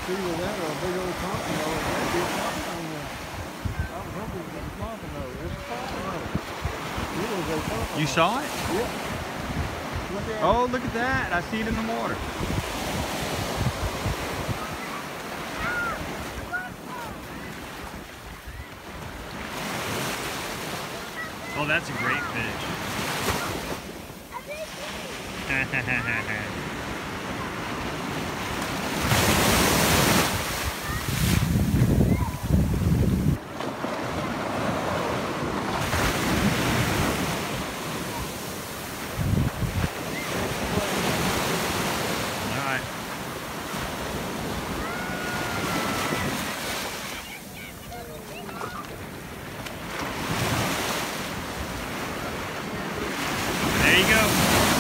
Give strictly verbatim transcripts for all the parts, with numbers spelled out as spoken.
either that or a big old pompano. That'd be a pompano there. I was hoping it was a pompano. It's a pompano. It was a pompano. You saw it? Yeah. Look at Oh, look at that. I see it in the water. Oh, that's a great fish. All right. There you go.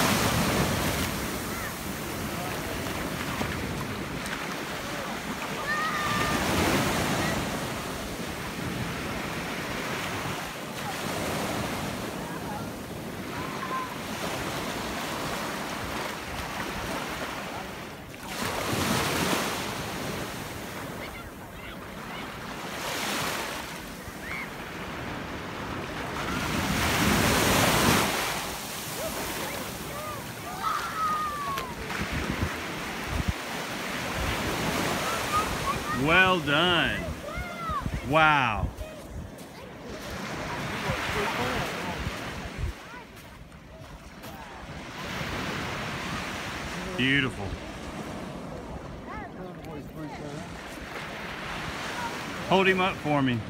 Well done. Wow. Beautiful. Hold him up for me.